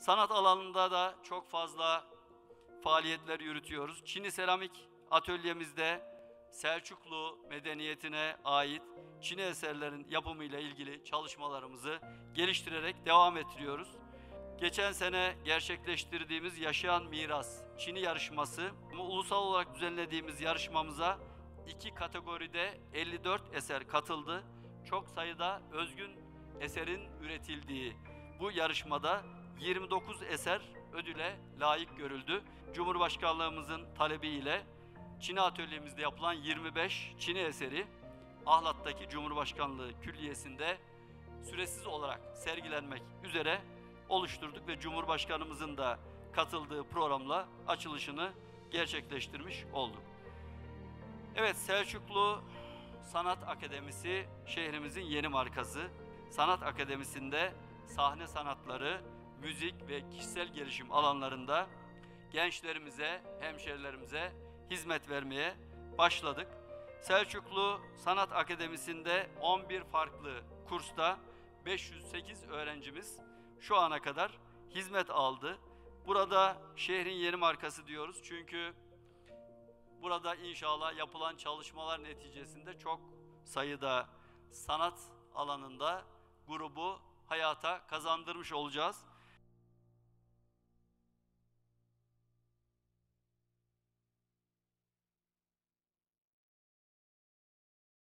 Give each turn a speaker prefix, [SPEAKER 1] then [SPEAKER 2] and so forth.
[SPEAKER 1] Sanat alanında da çok fazla faaliyetler yürütüyoruz. Çini seramik atölyemizde Selçuklu medeniyetine ait Çini eserlerin yapımıyla ilgili çalışmalarımızı geliştirerek devam ettiriyoruz. Geçen sene gerçekleştirdiğimiz Yaşayan Miras Çini yarışması, ulusal olarak düzenlediğimiz yarışmamıza 2 kategoride 54 eser katıldı. Çok sayıda özgün eserin üretildiği bu yarışmada 29 eser ödüle layık görüldü. Cumhurbaşkanlığımızın talebiyle Çini atölyemizde yapılan 25 Çini eseri Ahlat'taki Cumhurbaşkanlığı Külliyesi'nde süresiz olarak sergilenmek üzere oluşturduk ve Cumhurbaşkanımızın da katıldığı programla açılışını gerçekleştirmiş olduk. Evet, Selçuklu Sanat Akademisi şehrimizin yeni markası. Sanat Akademisi'nde sahne sanatları, müzik ve kişisel gelişim alanlarında gençlerimize, hemşerilerimize hizmet vermeye başladık. Selçuklu Sanat Akademisi'nde 11 farklı kursta 508 öğrencimiz şu ana kadar hizmet aldı. Burada şehrin yeni markası diyoruz çünkü burada inşallah yapılan çalışmalar neticesinde çok sayıda sanat alanında grubu hayata kazandırmış olacağız.